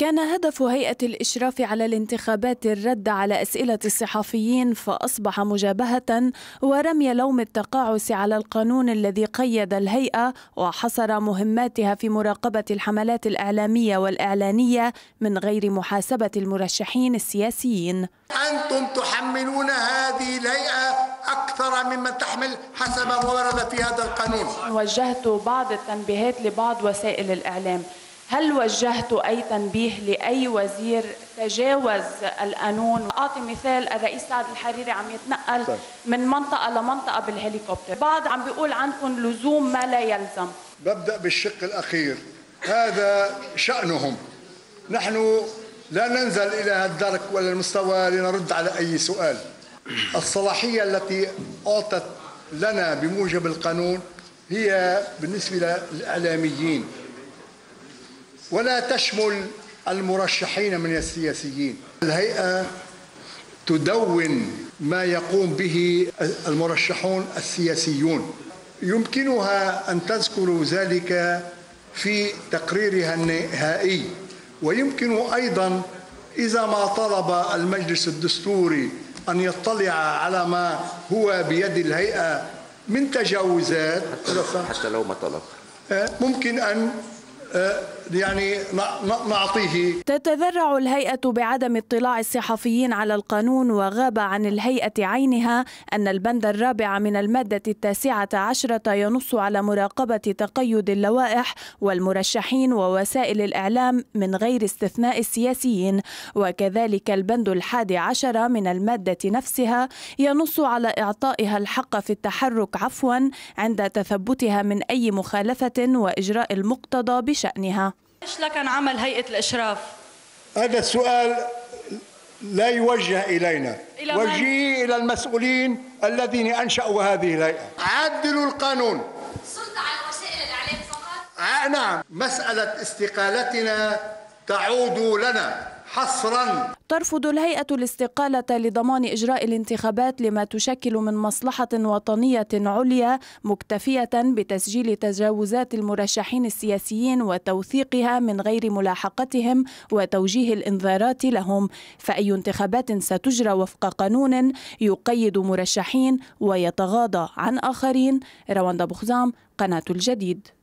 كان هدف هيئة الإشراف على الانتخابات الرد على أسئلة الصحفيين، فأصبح مجابهة ورمي لوم التقاعس على القانون الذي قيد الهيئة وحصر مهماتها في مراقبة الحملات الإعلامية والإعلانية من غير محاسبة المرشحين السياسيين. أنتم تحملون هذه الهيئة أكثر مما تحمل حسب ما ورد في هذا القانون. وجهت بعض التنبيهات لبعض وسائل الإعلام، هل وجهت أي تنبيه لأي وزير تجاوز القانون؟ أعطي مثال، الرئيس سعد الحريري عم يتنقل من منطقة لمنطقة بالهليكوبتر، بعض عم بيقول عنكم لزوم ما لا يلزم. ببدأ بالشق الأخير، هذا شأنهم، نحن لا ننزل إلى الدرك ولا المستوى لنرد على أي سؤال. الصلاحية التي أعطت لنا بموجب القانون هي بالنسبة للإعلاميين ولا تشمل المرشحين من السياسيين. الهيئة تدون ما يقوم به المرشحون السياسيون، يمكنها أن تذكر ذلك في تقريرها النهائي، ويمكن أيضا إذا ما طلب المجلس الدستوري أن يطلع على ما هو بيد الهيئة من تجاوزات حتى لو ما طلب ممكن أن نعطيه. تتذرع الهيئة بعدم اطلاع الصحفيين على القانون، وغاب عن الهيئة عينها أن البند الرابع من المادة 19 ينص على مراقبة تقيد اللوائح والمرشحين ووسائل الإعلام من غير استثناء السياسيين، وكذلك البند 11 من المادة نفسها ينص على إعطائها الحق في التحرك عند تثبتها من أي مخالفة وإجراء المقتضى بشأنها. ايش لكن عمل هيئة الإشراف؟ هذا السؤال لا يوجه إلينا، وجهه إلى المسؤولين الذين أنشأوا هذه الهيئة. عدلوا القانون. سلطة على وسائل الإعلام فقط؟ نعم، مسألة استقالتنا تعود لنا حصرا. ترفض الهيئة الاستقالة لضمان إجراء الانتخابات لما تشكل من مصلحة وطنية عليا، مكتفية بتسجيل تجاوزات المرشحين السياسيين وتوثيقها من غير ملاحقتهم وتوجيه الإنذارات لهم. فأي انتخابات ستجرى وفق قانون يقيد مرشحين ويتغاضى عن آخرين. رواندا بوخزام، قناة الجديد.